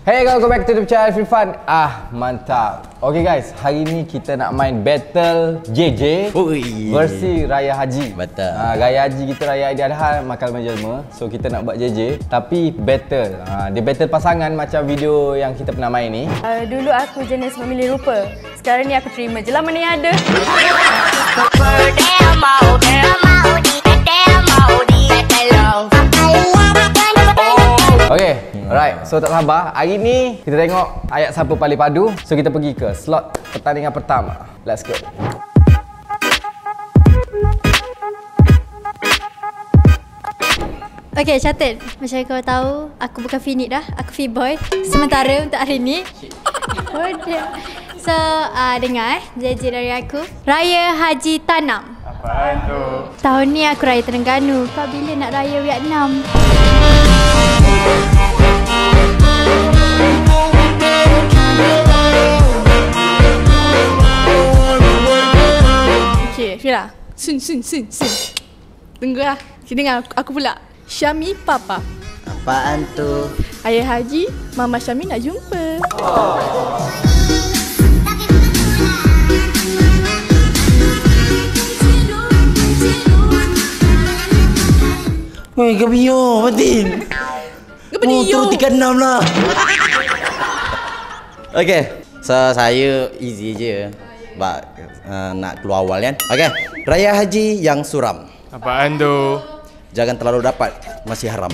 Hey guys, welcome back to the channel Free Fun. Mantap. Okay guys, hari ni kita nak main battle JJ versi Raya Haji. Betul. Raya Haji kita Raya Aidiladha Makal Menjelma. So kita nak buat JJ tapi battle. Dia battle pasangan macam video yang kita pernah main ni. Dulu aku jenis memilih rupa. Sekarang ni aku terima je lah mana yang ada. Okay, alright. So tak sabar. Hari ni kita tengok ayat siapa paling padu. So kita pergi ke slot pertandingan pertama. Let's go. Okay, catat. Macam kau tahu, aku bukan Finit dah. Aku F-boy. Sementara untuk hari ni. So, dengar JJ dari aku. Raya Haji Tanam. Apaan tu? Tahun ni aku raya Terengganu. Kau bila nak raya Vietnam? Okay, Fira. Sun. Tunggu lah. Kita dengar aku pula. Syami Papa. Apaan tu? Ayah Haji, Mama Syami nak jumpa. Weh, Gabio, Fatin. Gabio. Turun 36 lah. Okay, so saya easy je. Sebab nak keluar awal kan. Okay, Raya Haji yang suram. Apaan tu? Jangan terlalu dapat, masih haram.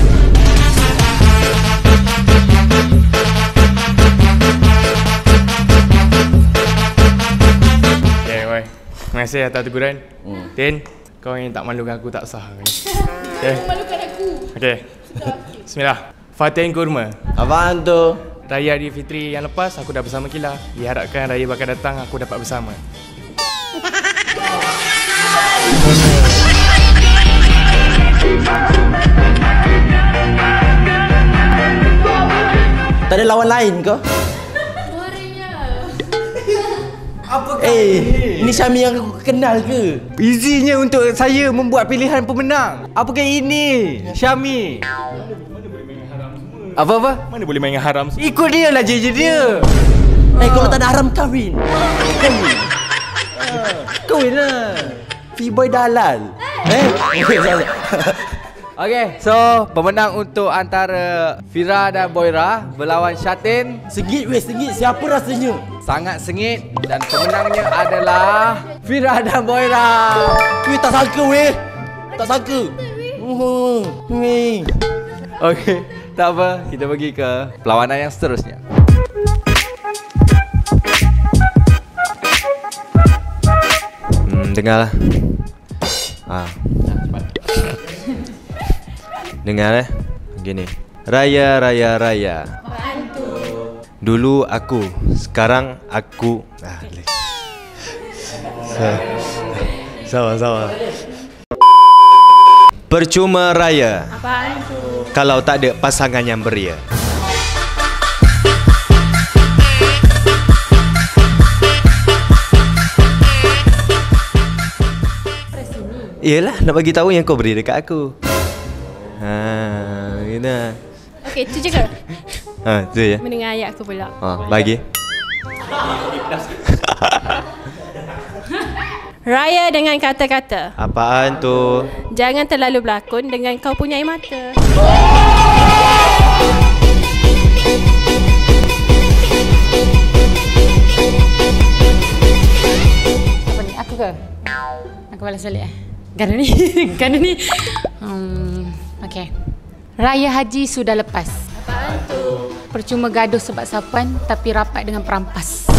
Okay, woi. Terima kasih atas teguran. Tin, kau yang tak malukan aku tak sah. Okay. Malukan aku. Okay. Bismillah. Fatin kurma. Apaan tu? Raya Aidilfitri yang lepas aku dah bersama Kila. Diharapkan raya bakal datang aku dapat bersama. Tak ada lawan lain ke? Ini Syami yang aku kenal ke? Easynya untuk saya membuat pilihan pemenang. Apakah ini? Syami. Apa-apa? Mana boleh main dengan haram? Ikut dia lah JJ dia. Kalau tak ada haram kahwin. Kahwin lah. F-boy dalal. Okay, so pemenang untuk antara Fira dan Boira berlawan Syatin. Sengit weh, sengit. Siapa rasanya? Sangat sengit dan pemenangnya adalah Fira dan Boira. Weh, tak sangka weh. Tak sangka. Weh. Okay, tak apa. Kita pergi ke perlawanan yang seterusnya. Dengarlah. Dengar gini. Raya. Dulu aku, sekarang aku. Sama. Percuma raya. Apaan tu? Kalau tak ada pasangan yang beria. Yelah, nak bagi tahu yang kau beri dekat aku. Gitu. Okay, tu je ke? Tu je. Mendengar ayat aku pula. Bagi. Raya dengan kata-kata. Apaan tu? Jangan terlalu berlakon dengan kau punya air mata. Apa ni? Aku ke? Aku balas balik Gana ni. Okay. Raya Haji sudah lepas. Apaan tu? Percuma gaduh sebab sapuan tapi rapat dengan perampas.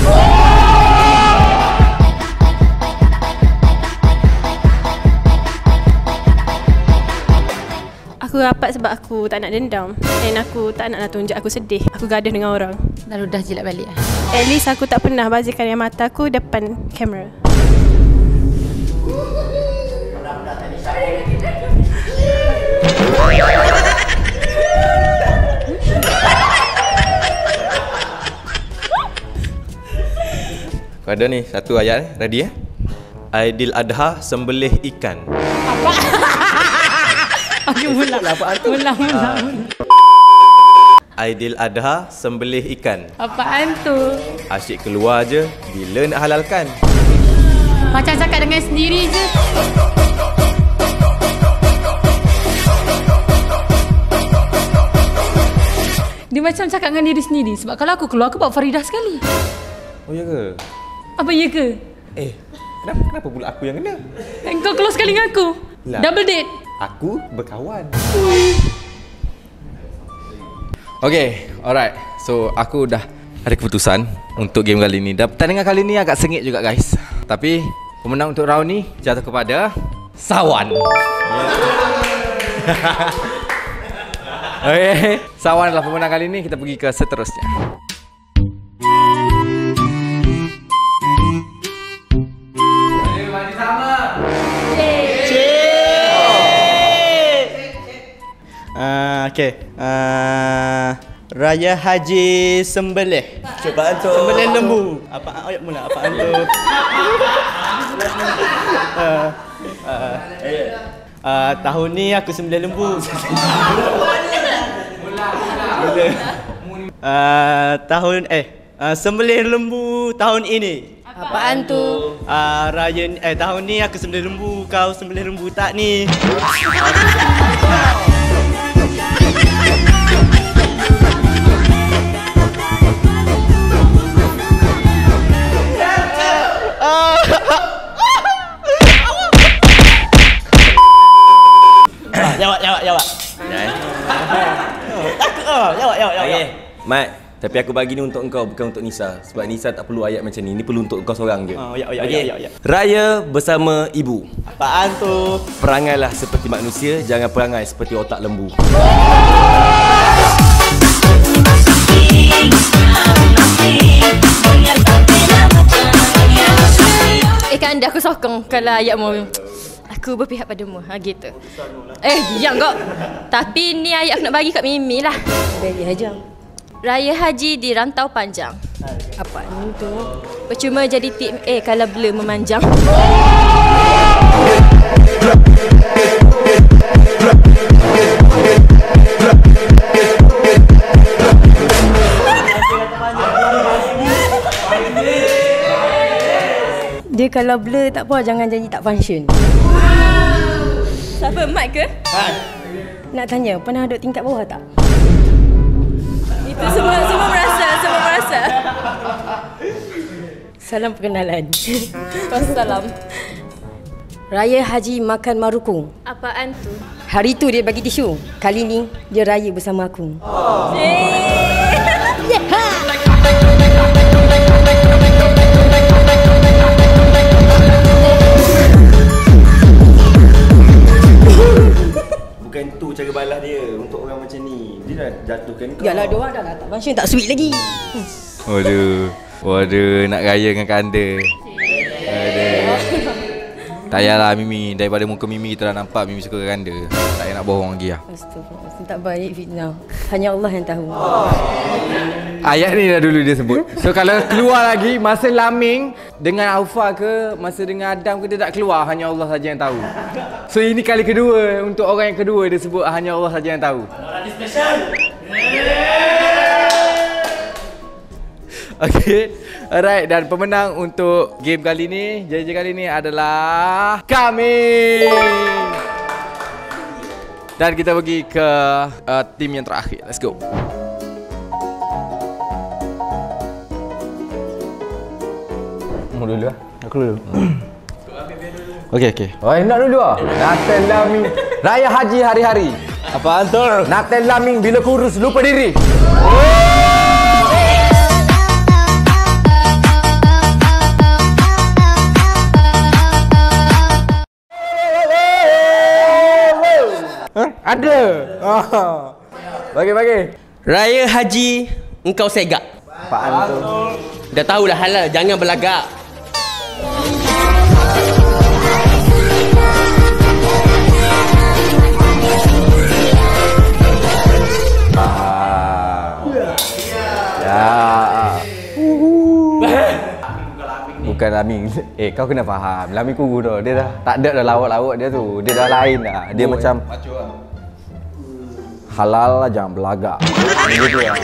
Aku rapat sebab aku tak nak dendam. Dan aku tak nak tunjuk aku sedih. Aku gaduh dengan orang. Lalu dah jilat balik. At least aku tak pernah bazirkan air mata aku depan kamera. Kau ada ni satu ayat ready Aidiladha sembelih ikan. Okey, ulang. Aidiladha sembelih ikan. Apaan tu? Asyik keluar je bila nak halalkan. Macam cakap dengan sendiri je. Dia macam cakap dengan diri sendiri. Sebab kalau aku keluar, aku bawa Faridah sekali. Oh ya ke? Apa ya ke? Kenapa pula aku yang kena? Kau keluar sekali dengan aku? Lah. Double date? Aku berkawan. Okay, alright. So, aku dah ada keputusan untuk game kali ni. Pertandingan kali ni agak sengit juga guys. Tapi, pemenang untuk round ni jatuh kepada Sawan. Okay, Sawan adalah pemenang kali ni. Kita pergi ke seterusnya. Raya Haji sembelih. Cobaan tu. Sembelih lembu. Apaan ayat mula? Apaan tu? Tahun ni aku sembelih lembu. Sembelih lembu tahun ini. Apaan tu? Tahun ni aku sembelih lembu. Kau sembelih lembu tak ni? Jawab. Jawab. Okey, Mat, tapi aku bagi ni untuk engkau, bukan untuk Nisa. Sebab Nisa tak perlu ayat macam ni. Ni perlu untuk engkau seorang je. Ya. Raya bersama ibu. Apaan tu? Perangailah seperti manusia, jangan perangai seperti otak lembu. Kan anda aku sokong kalau ayatmu. Aku berpihak padamu. Gitu. Diam kau. Tapi ni ayat aku nak bagi kat Mimi lah. Bagi Hajang. Raya Haji di Rantau Panjang. Apa tu? Percuma jadi tim A kalau blur memanjang. Dia kalau blur tak apa, jangan janji tak function. Siapa, Mat ke? Nak tanya, pernah duduk tingkat bawah tak? Itu semua merasa. Salam perkenalan. Wassalam. Raya Haji makan marukung. Apaan tu? Hari tu dia bagi tisu. Kali ni dia raya bersama aku. Bukan tu cara balas dia untuk orang macam ni. Dia dah jatuhkan kau. Yalah, dia orang dah tak function, tak sweet lagi. Waduh, nak raya dengan kanda. Tak payahlah Mimi, daripada muka Mimi kita dah nampak Mimi suka kanda. Tak payah nak bohong lagi lah. Astagfirullah, tak baik fitnah. Hanya Allah yang tahu. Ayat ni dah dulu dia sebut. So kalau keluar lagi masa Laming dengan Aufa ke, masa dengan Adam ke, dia tak keluar, hanya Allah saja yang tahu. So ini kali kedua untuk orang yang kedua dia sebut hanya Allah saja yang tahu. Okay, alright, dan pemenang untuk game kali ni, JJ kali ni adalah kami. Dan kita pergi ke tim yang terakhir. Let's go. Kamu dulu lah. Aku dulu. Okay. Oh, nak dulu lah. Natal Laming. Raya Haji hari-hari. Apaan tu? Natal Laming bila kurus lupa diri. Ada. Bagi. Raya Haji engkau segak. Apaan tu? Dah tahulah halal, jangan berlagak. Bukan Laming. Kau kena faham. Laming kuku tu. Dia dah tak ada dah lawak-lawak dia tu. Dia dah lain dah. Dia macam halal lah, jangan belagak. Gitu lah.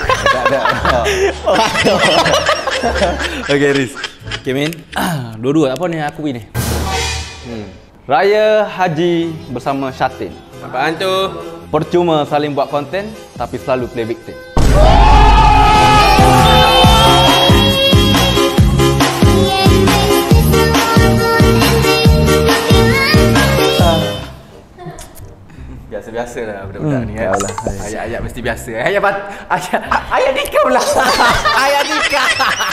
Okay, Riz. Okay, Min. Dua-dua apa ni aku ni? Raya Haji bersama Syatin. Apaan tu? Percuma saling buat konten tapi selalu play victim. Biasa-biasa lah budak-budak ni kan. Ayat-ayat mesti biasa. Ayat nikah pula. Ayat nikah.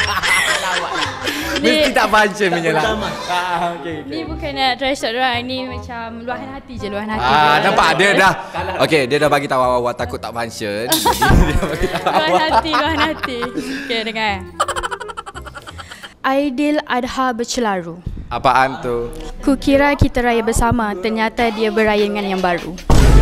Mesti tak baca punya lah. Ni bukan nak try shot orang. Ni macam luahan hati je, luahan hati. Nampak dia dah. Okey, dia dah bagi tahu awal-awal takut tak function. Jadi dia bagi tahu. Luahan hati. Okey, dengar. Aidil'Adha bercelaru. Apaan tu? Kukira kita raya bersama, ternyata dia beraya dengan yang baru.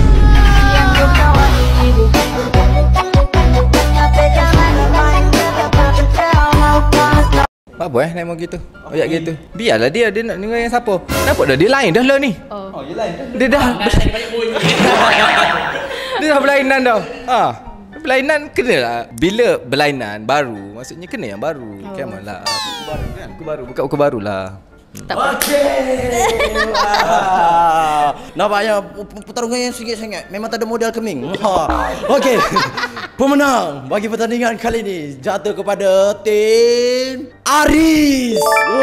Apa nemo gitu? Ayat gitu. Biarlah dia nak dengar yang siapa. Nampak dah dia lain dah lah ni. Oh, dia lain dah. Dia dah dia dah berlainan dah. Berlainan kena lah. Bila berlainan baru, maksudnya kena yang baru. Come on lah. Baru kan? Buku baru, buka buku baru lah. Tak apa. Nampaknya pertarungan yang sengit sangat. Memang tak ada modal keming. Okey. Pemenang bagi pertandingan kali ini jatuh kepada tim Aris.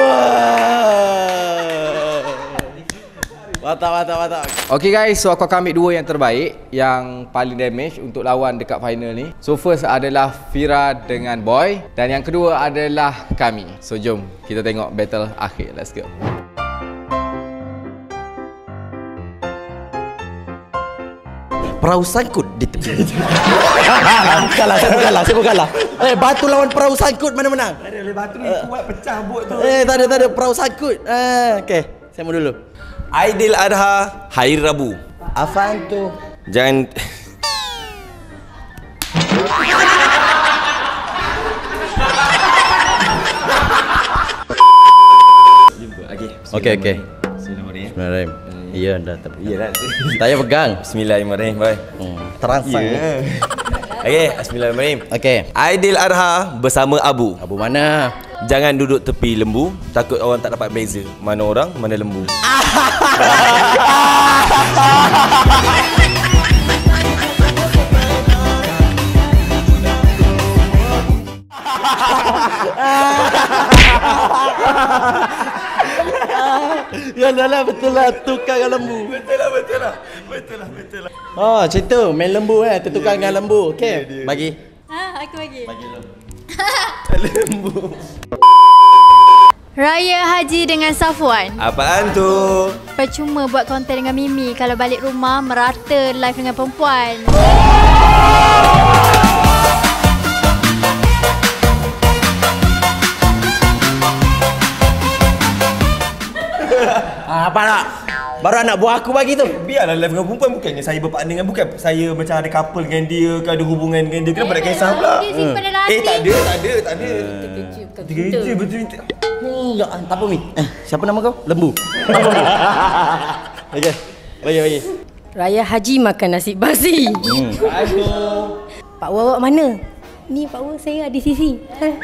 Mantap. Okay guys, so aku akan ambil dua yang terbaik, yang paling damage untuk lawan dekat final ni. So first adalah Fira dengan Boy, dan yang kedua adalah kami. So jom kita tengok battle akhir. Let's go. Perahu sangkut di tepi. Saya bukanlah. Batu lawan perahu sangkut, mana menang? Ada batu ni kuat pecah bot tu. Tak ada perahu sangkut. Okey, saya mau dulu. Aidil'Adha hari Rabu. Apaan tu? Jangan Okey. Bismillahirrahmanirrahim. Iya dah tapi. Ya dah. Saya pegang. Bismillahirrahmanirrahim. Bye. Terangsang. Okey, bismillahirrahmanirrahim. Okey. Aidil'Adha bersama Abu. Abu mana? Jangan duduk tepi lembu, takut orang tak dapat beza mana orang, mana lembu. Ya lah, betul lah, tukar dengan lembu. Betul lah. Oh, macam tu, main lembu tertukar dengan lembu. Okey, bagi. Aku bagi. Lembu. Raya Haji dengan Safwan. Apaan tu? Percuma buat konten dengan Mimi kalau balik rumah merata live dengan perempuan. Apa nak? Baru anak buah aku bagi tu. Biarlah live dengan perempuan, bukannya saya berpartner dengan, bukan saya macam ada couple dengan dia ke ada hubungan dengan dia, kenapa nak kisah pula? Tak ada. Terkejut betul. Tak apa Mi. Siapa nama kau? Lembu. Okey. Bagi. Raya Haji makan nasi basi. Pak Wawak mana? Ni Pak Wawak saya ada sisi.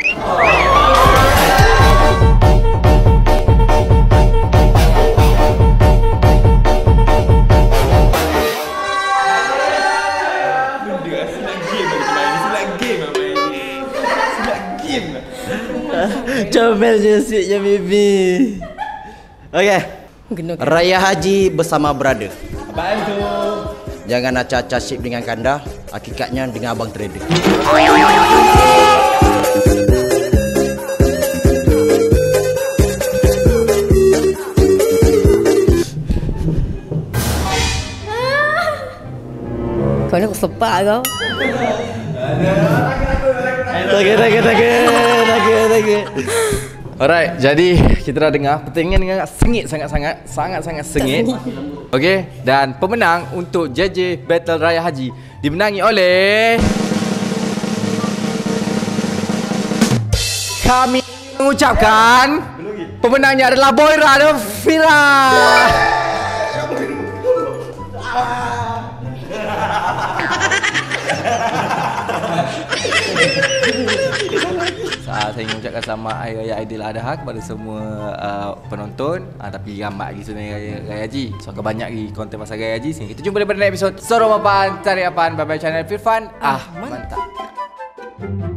Comel je siknya Bibi. Okey. Raya Haji bersama brother. Apaan tu? Jangan acah-acah ship dengan kanda, hakikatnya dengan abang trader. Kau ni aku sepak kau. Takut. Alright, jadi kita dah dengar pertandingan dengan sengit sangat-sangat sengit. Okey, dan pemenang untuk JJ Battle Raya Haji dimenangi oleh kami mengucapkan pemenangnya adalah Boyra dan Fira. Saya ingin mengucapkan selamat Hari Raya Aidiladha kepada semua penonton. Tapi ramai lagi sebenarnya Raya Haji. So akan banyak lagi konten pasal Raya Haji. Sehingga kita jumpa pada next episode. Sorong apaan, cari apaan, bye bye channel Firfan. Mantap.